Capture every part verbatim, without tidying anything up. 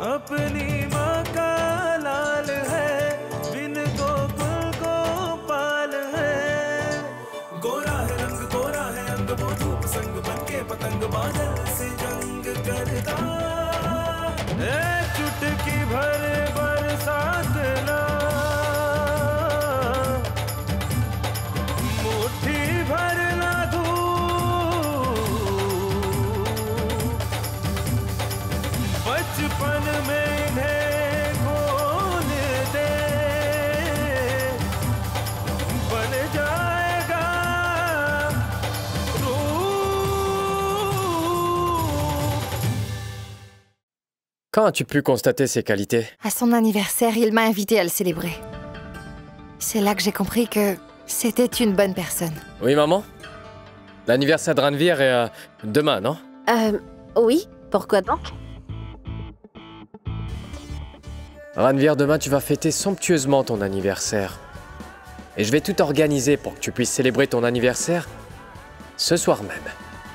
अपनी माँ का लाल है, बिन गोकुल गोपाल है। गोरा है रंग गोरा है अंग, वो धूप संग बनके पतंग बादल से जंग करता। ए चुटकी भर बरसात ला, मुट्ठी भर ला बचपन में इन्हें खोल दे, बन जाएगा Quand as-tu pu constater ses qualités? À son anniversaire, il m'a invité à le célébrer. C'est là que j'ai compris que c'était une bonne personne. Oui, maman? L'anniversaire de Ranveer est euh, demain, non? Euh... Oui, pourquoi donc? Ranveer, demain, tu vas fêter somptueusement ton anniversaire. Et je vais tout organiser pour que tu puisses célébrer ton anniversaire ce soir même.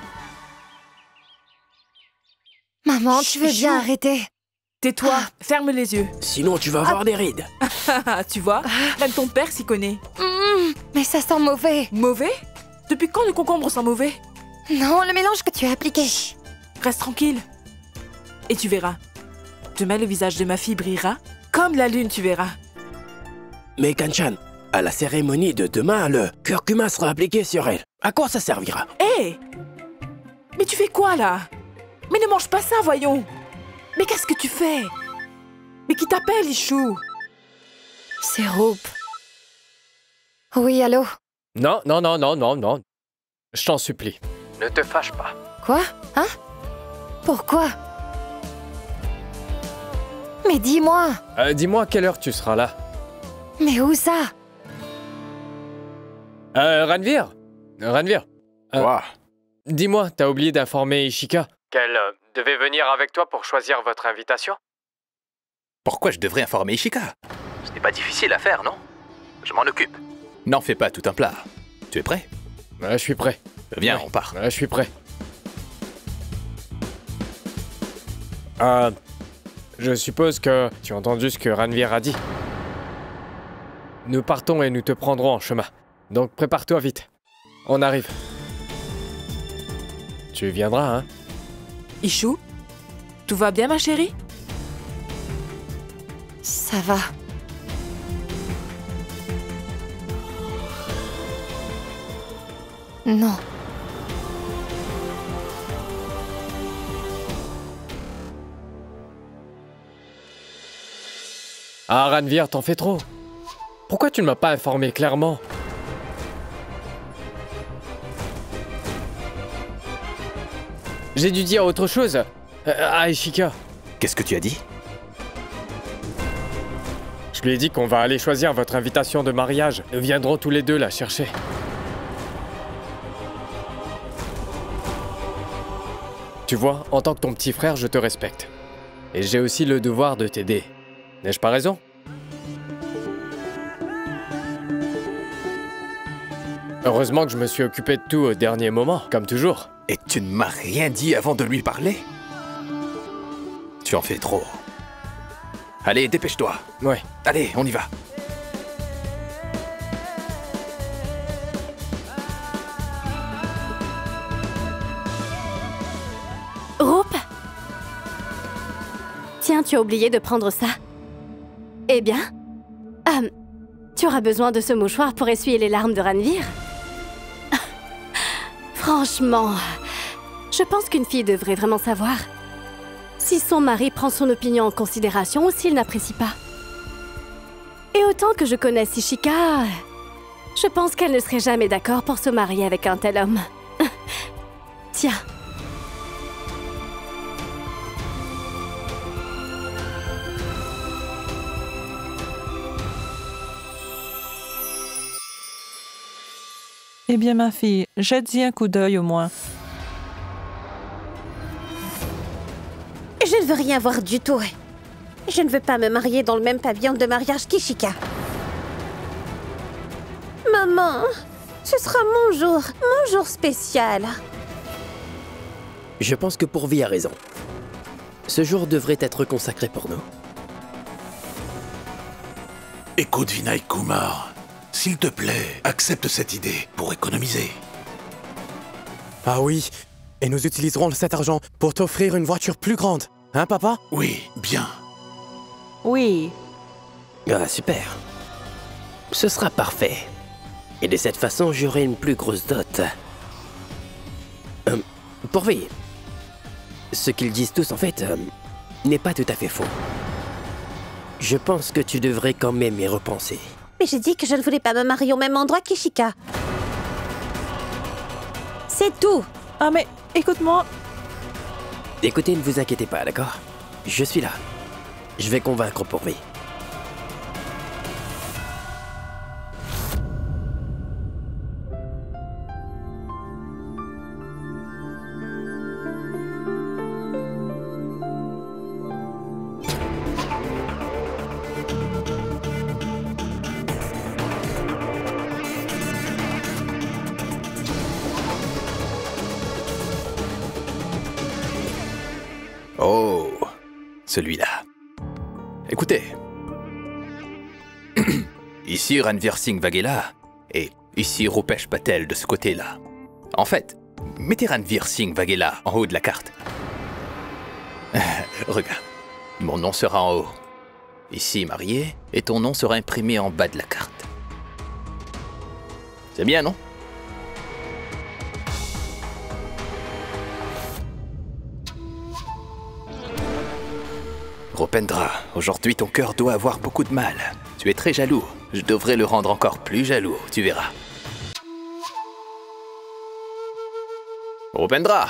Maman, tu veux bien arrêter? Tais-toi, ferme les yeux. Sinon, tu vas avoir des rides. Tu vois, même ton père s'y connaît. Mmh, mais ça sent mauvais. Mauvais? Depuis quand le concombre sent mauvais? Non, le mélange que tu as appliqué. Reste tranquille. Et tu verras. Demain, le visage de ma fille brillera comme la lune, tu verras. Mais Kanchan, à la cérémonie de demain, le curcuma sera appliqué sur elle. À quoi ça servira? Hé hey! Mais tu fais quoi, là? Mais ne mange pas ça, voyons. Mais qu'est-ce que tu fais? Mais qui t'appelle, Ichou? C'est Roop. Oui, allô? Non, non, non, non, non, non. Je t'en supplie. Ne te fâche pas. Quoi? Hein? Pourquoi? Mais dis-moi! Euh, dis-moi à quelle heure tu seras là. Mais où ça? Euh, Ranveer? Ranveer? Euh, Quoi? Dis-moi, t'as oublié d'informer Ishika qu'elle euh, devait venir avec toi pour choisir votre invitation? Pourquoi je devrais informer Ishika? Ce n'est pas difficile à faire, non? Je m'en occupe. N'en fais pas tout un plat. Tu es prêt? Ouais, je suis prêt. Viens, Ouais. on part. Ouais, je suis prêt. Euh... Je suppose que tu as entendu ce que Ranveer a dit. Nous partons et nous te prendrons en chemin. Donc prépare-toi vite. On arrive. Tu viendras, hein? Ichou? Tout va bien, ma chérie? Ça va. Non. Ah, Ranveer, t'en fais trop. Pourquoi tu ne m'as pas informé clairement? J'ai dû dire autre chose. Euh, à Ishika. Qu'est-ce que tu as dit? Je lui ai dit qu'on va aller choisir votre invitation de mariage. Nous viendrons tous les deux la chercher. Tu vois, en tant que ton petit frère, je te respecte. Et j'ai aussi le devoir de t'aider. N'ai-je pas raison? Heureusement que je me suis occupé de tout au dernier moment, comme toujours. Et tu ne m'as rien dit avant de lui parler? Tu en fais trop. Allez, dépêche-toi. Ouais. Allez, on y va. Roop? Tiens, tu as oublié de prendre ça. Eh bien, euh, tu auras besoin de ce mouchoir pour essuyer les larmes de Ranveer. Franchement, je pense qu'une fille devrait vraiment savoir si son mari prend son opinion en considération ou s'il n'apprécie pas. Et autant que je connaisse Ishika, je pense qu'elle ne serait jamais d'accord pour se marier avec un tel homme. Tiens. Eh bien, ma fille, jette-y un coup d'œil au moins. Je ne veux rien voir du tout. Je ne veux pas me marier dans le même pavillon de mariage qu'Ishika. Maman, ce sera mon jour, mon jour spécial. Je pense que Pourvi a raison. Ce jour devrait être consacré pour nous. Écoute, Vinay Kumar, s'il te plaît, accepte cette idée pour économiser. Ah oui, et nous utiliserons cet argent pour t'offrir une voiture plus grande. Hein, papa? Oui, bien. Oui. Ah, super. Ce sera parfait. Et de cette façon, j'aurai une plus grosse dot. Euh, Pourvi. Ce qu'ils disent tous, en fait, euh, n'est pas tout à fait faux. Je pense que tu devrais quand même y repenser. Mais j'ai dit que je ne voulais pas me marier au même endroit qu'Ishika. C'est tout. Ah mais, écoute-moi. Écoutez, ne vous inquiétez pas, d'accord? Je suis là. Je vais convaincre Pourvi. Oh, celui-là. Écoutez. Ici Ranveer Singh Vaghela et ici Rupesh Patel de ce côté-là. En fait, mettez Ranveer Singh Vaghela en haut de la carte. Regarde, mon nom sera en haut. Ici marié et ton nom sera imprimé en bas de la carte. C'est bien, non? Rupendra, aujourd'hui ton cœur doit avoir beaucoup de mal. Tu es très jaloux. Je devrais le rendre encore plus jaloux, tu verras. Rupendra!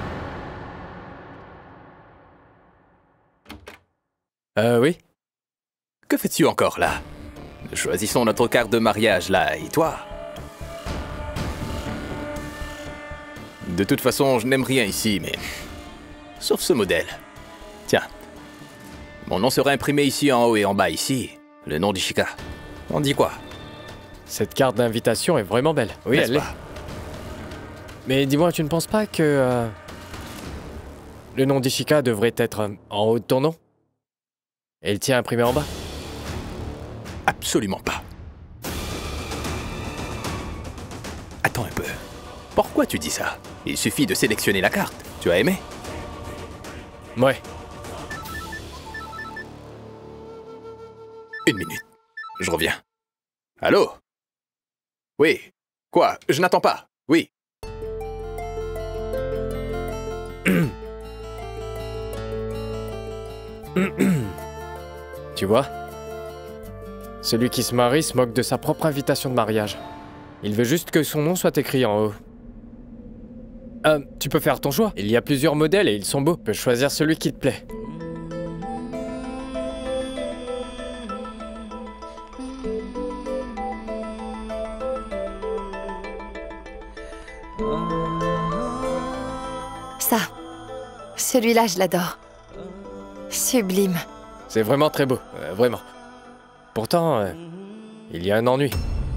Euh, oui? Que fais-tu encore là? Choisissons notre carte de mariage là, et toi? De toute façon, je n'aime rien ici, mais... sauf ce modèle. Tiens. Mon nom sera imprimé ici en haut et en bas ici. Le nom d'Ishika. On dit quoi? Cette carte d'invitation est vraiment belle. Oui, elle l'est. Mais dis-moi, tu ne penses pas que... Euh, le nom d'Ishika devrait être en haut de ton nom? Et le tien imprimé en bas? Absolument pas. Attends un peu. Pourquoi tu dis ça? Il suffit de sélectionner la carte. Tu as aimé? Ouais. Une minute. Je reviens. Allô? Oui. Quoi? Je n'attends pas. Oui. Tu vois? Celui qui se marie se moque de sa propre invitation de mariage. Il veut juste que son nom soit écrit en haut. Euh, tu peux faire ton choix. Il y a plusieurs modèles et ils sont beaux. Tu peux choisir celui qui te plaît. Ça. Celui-là, je l'adore. Sublime. C'est vraiment très beau, euh, vraiment. Pourtant, euh, il y a un ennui.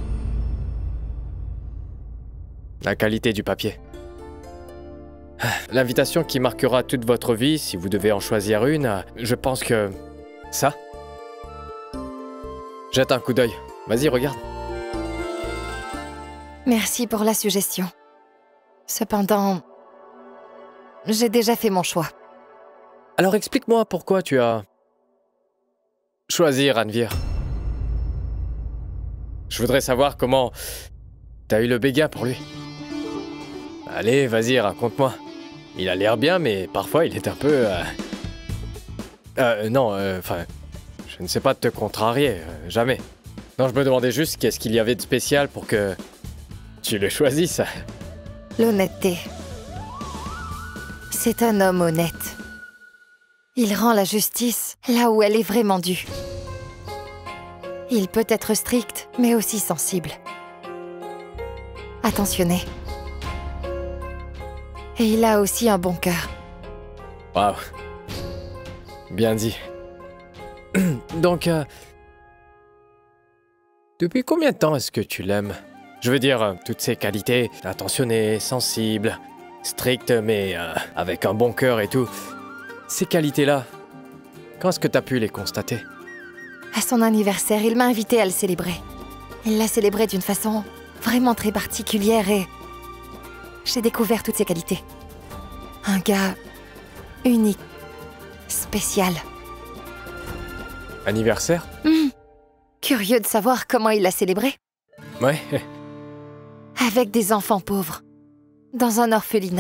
La qualité du papier. L'invitation qui marquera toute votre vie, si vous devez en choisir une, euh, je pense que... ça. Jette un coup d'œil. Vas-y, regarde. Merci pour la suggestion. Cependant, j'ai déjà fait mon choix. Alors explique-moi pourquoi tu as... choisi Ranveer. Je voudrais savoir comment... t'as eu le béguin pour lui. Allez, vas-y, raconte-moi. Il a l'air bien, mais parfois il est un peu... Euh, euh non, enfin... Euh, je ne sais pas te contrarier, euh, jamais. Non, je me demandais juste qu'est-ce qu'il y avait de spécial pour que... tu le choisisses. L'honnêteté. C'est un homme honnête. Il rend la justice là où elle est vraiment due. Il peut être strict, mais aussi sensible. Attentionné. Et il a aussi un bon cœur. Waouh. Bien dit. Donc, euh, depuis combien de temps est-ce que tu l'aimes? Je veux dire, euh, toutes ces qualités, attentionné, sensible, strict, mais euh, avec un bon cœur et tout. ces qualités-là, quand est-ce que t'as pu les constater? À son anniversaire, il m'a invité à le célébrer. Il l'a célébré d'une façon vraiment très particulière et j'ai découvert toutes ses qualités. Un gars unique, spécial. Anniversaire? Mmh. Curieux de savoir comment il l'a célébré. Ouais. Avec des enfants pauvres, dans un orphelinat.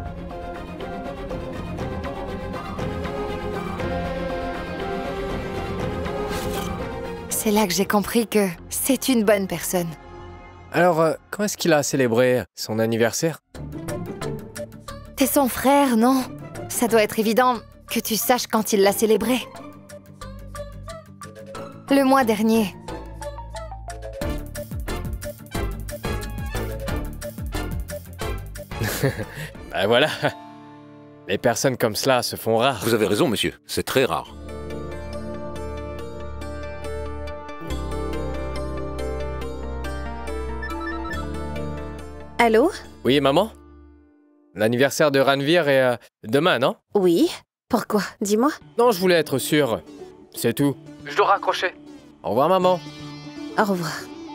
C'est là que j'ai compris que c'est une bonne personne. Alors, euh, quand est-ce qu'il a célébré son anniversaire? T'es son frère, non? Ça doit être évident que tu saches quand il l'a célébré. Le mois dernier. Ben voilà. Les personnes comme cela se font rares. Vous avez raison, monsieur. C'est très rare. Allô? Oui, maman? L'anniversaire de Ranveer est euh, demain, non? Oui. Pourquoi? Dis-moi. Non, je voulais être sûr. C'est tout. Je dois raccrocher. Au revoir, maman. Au revoir.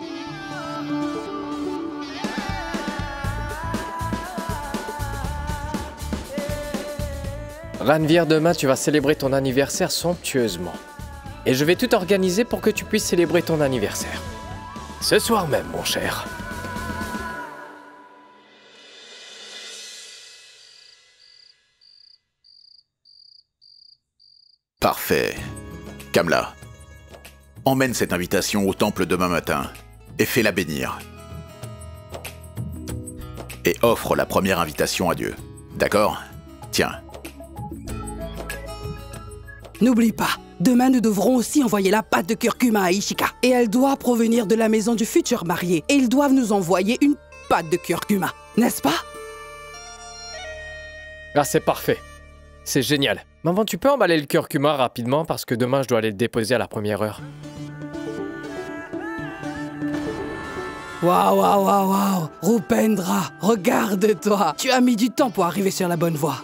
Ranveer, demain, tu vas célébrer ton anniversaire somptueusement. Et je vais tout organiser pour que tu puisses célébrer ton anniversaire. Ce soir même, mon cher. Parfait. Kamla, emmène cette invitation au temple demain matin et fais-la bénir. Et offre la première invitation à Dieu. D'accord? Tiens. N'oublie pas, demain nous devrons aussi envoyer la pâte de curcuma à Ishika. Et elle doit provenir de la maison du futur marié. Et ils doivent nous envoyer une pâte de curcuma, n'est-ce pas? Ah, c'est parfait. C'est génial. Maman, tu peux emballer le curcuma rapidement parce que demain je dois aller le déposer à la première heure. Waouh, waouh, waouh, waouh. Rupendra, regarde-toi. Tu as mis du temps pour arriver sur la bonne voie.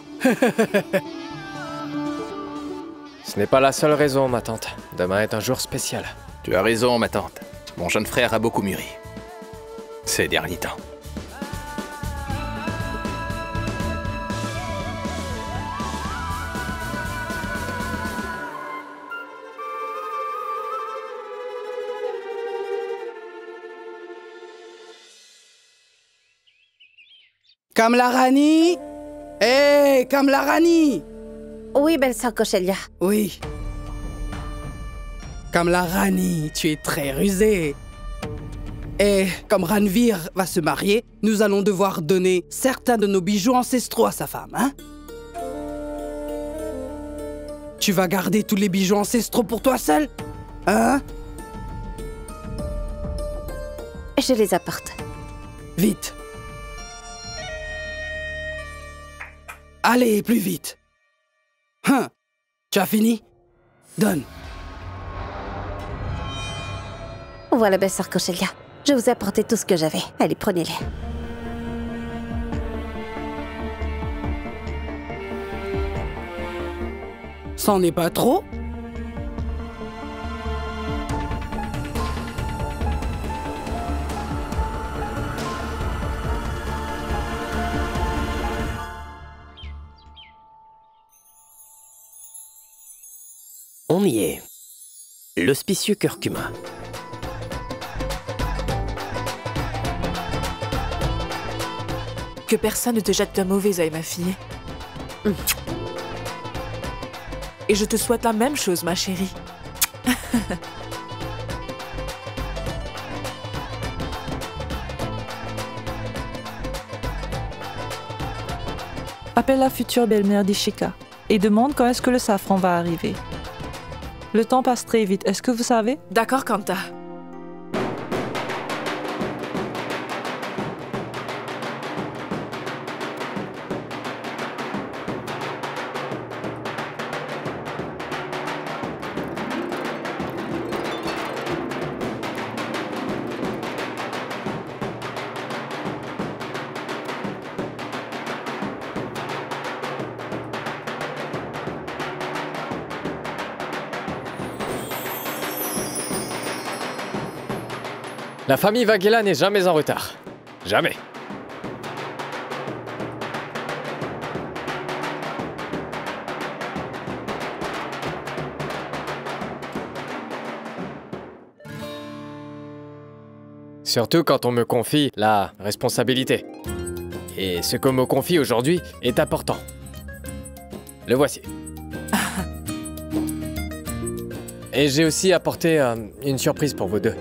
Ce n'est pas la seule raison, ma tante. Demain est un jour spécial. Tu as raison, ma tante. Mon jeune frère a beaucoup mûri ces derniers temps. Kamla Rani? Hé, hey, Kamla Rani! Oui, belle sœur Koshelia. Oui. Kamla Rani, tu es très rusée. Et comme Ranveer va se marier, nous allons devoir donner certains de nos bijoux ancestraux à sa femme, hein? Tu vas garder tous les bijoux ancestraux pour toi seule? Hein? Je les apporte. Vite. Allez, plus vite. Hein? Tu as fini? Donne. Voilà, belle sœur Koshelia. Je vous ai apporté tout ce que j'avais. Allez, prenez-les. C'en est pas trop? On y est. L'auspicieux curcuma. Que personne ne te jette de mauvais œil, ma fille. Mm. Et je te souhaite la même chose, ma chérie. Appelle la future belle-mère d'Ishika et demande quand est-ce que le safran va arriver. Le temps passe très vite, est-ce que vous savez? D'accord, Kanta. La famille Vagela n'est jamais en retard. Jamais. Surtout quand on me confie la responsabilité. Et ce qu'on me confie aujourd'hui est important. Le voici. Et j'ai aussi apporté euh, une surprise pour vous deux.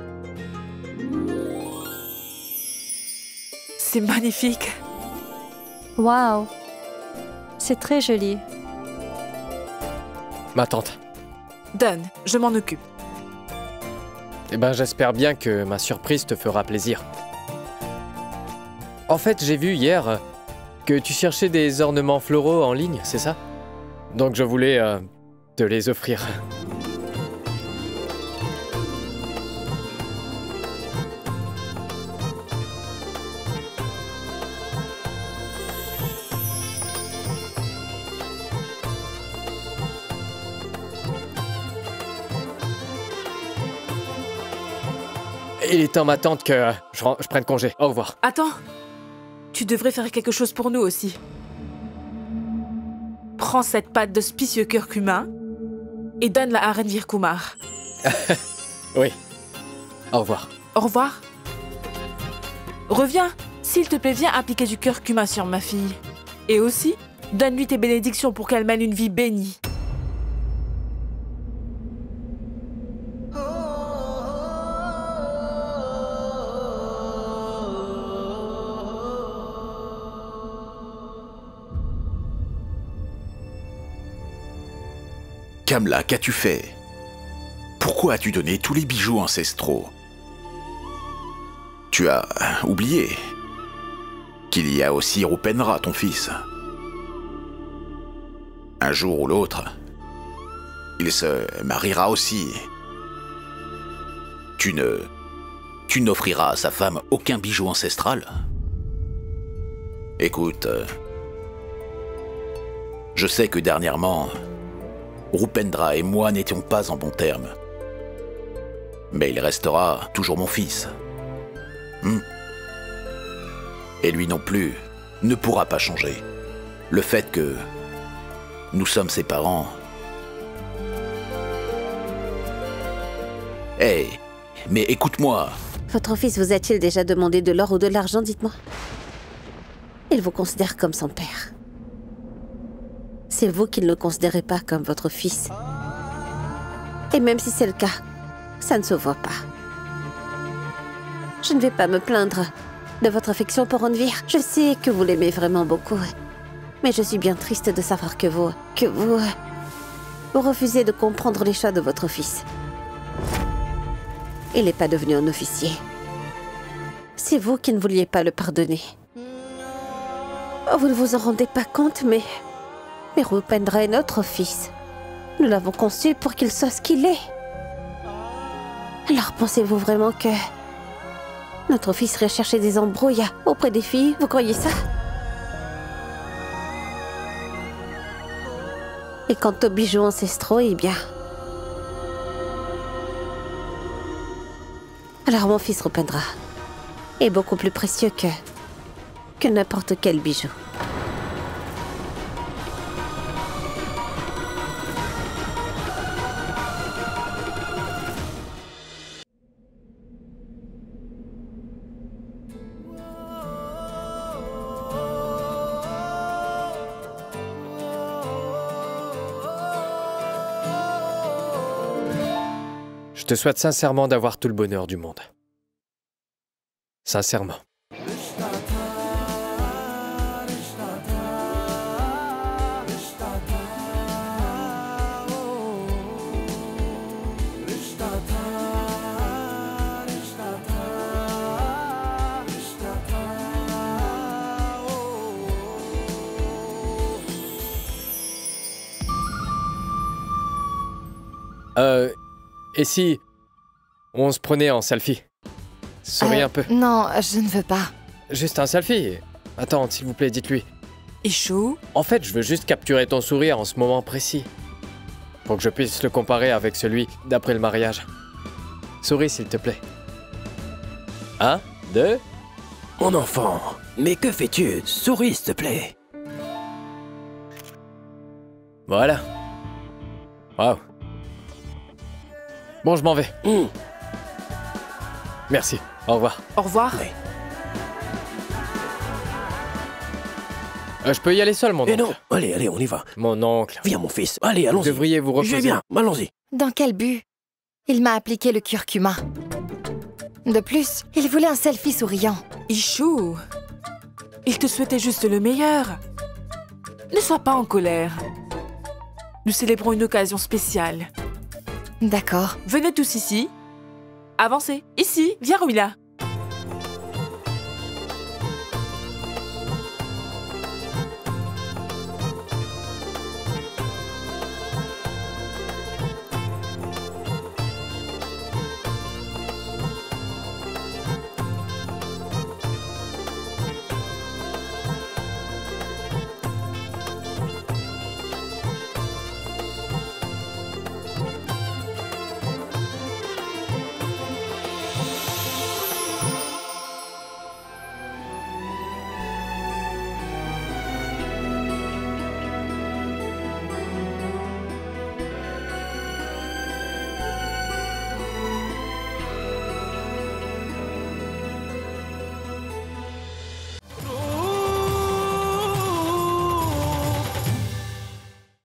C'est magnifique. Waouh. C'est très joli. Ma tante. Donne, je m'en occupe. Eh ben, j'espère bien que ma surprise te fera plaisir. En fait, j'ai vu hier euh, que tu cherchais des ornements floraux en ligne, c'est ça? Donc je voulais euh, te les offrir. Il est temps, ma tante, que je, je prenne congé. Au revoir. Attends. Tu devrais faire quelque chose pour nous aussi. Prends cette pâte de spicieux curcuma et donne-la à Ranveer Kumar. Oui. Au revoir. Au revoir. Reviens. S'il te plaît, viens appliquer du curcuma sur ma fille. Et aussi, donne-lui tes bénédictions pour qu'elle mène une vie bénie. Kamla, qu'as-tu fait? Pourquoi as-tu donné tous les bijoux ancestraux? Tu as oublié qu'il y a aussi Rupendra, ton fils. Un jour ou l'autre, il se mariera aussi. Tu ne... Tu n'offriras à sa femme aucun bijou ancestral? Écoute, je sais que dernièrement, Rupendra et moi n'étions pas en bons termes. Mais il restera toujours mon fils. Hmm. Et lui non plus ne pourra pas changer. Le fait que nous sommes ses parents... Hé, hey, mais écoute-moi. Votre fils vous a-t-il déjà demandé de l'or ou de l'argent, dites-moi? Il vous considère comme son père. C'est vous qui ne le considérez pas comme votre fils. Et même si c'est le cas, ça ne se voit pas. Je ne vais pas me plaindre de votre affection pour Ranveer. Je sais que vous l'aimez vraiment beaucoup. Mais je suis bien triste de savoir que vous... que vous... vous refusez de comprendre les choix de votre fils. Il n'est pas devenu un officier. C'est vous qui ne vouliez pas le pardonner. Vous ne vous en rendez pas compte, mais... Mais Rupendra est notre fils. Nous l'avons conçu pour qu'il soit ce qu'il est. Alors pensez-vous vraiment que... notre fils irait chercher des embrouilles auprès des filles? Vous croyez ça? Et quant aux bijoux ancestraux, eh bien... Alors mon fils Rupendra est beaucoup plus précieux que... que n'importe quel bijou. Je te souhaite sincèrement d'avoir tout le bonheur du monde. Sincèrement. Euh... Et si on se prenait en selfie? Souris Euh, un peu. Non, je ne veux pas. Juste un selfie. Attends, s'il vous plaît, dites-lui. Ishu? En fait, je veux juste capturer ton sourire en ce moment précis. Pour que je puisse le comparer avec celui d'après le mariage. Souris, s'il te plaît. Un, deux... Mon enfant, mais que fais-tu? Souris, s'il te plaît. Voilà. Waouh. Bon, je m'en vais. Mmh. Merci. Au revoir. Au revoir. Oui. Euh, je peux y aller seul, mon oncle? Eh non, allez, allez, on y va. Mon oncle. Viens, mon fils. Allez, allons-y. Vous devriez vous reposer. Je vais bien, allons-y. Dans quel but? Il m'a appliqué le curcuma. De plus, il voulait un selfie souriant. Ichou, il te souhaitait juste le meilleur. Ne sois pas en colère. Nous célébrons une occasion spéciale. D'accord. Venez tous ici. Avancez. Ici, viens, Ruila.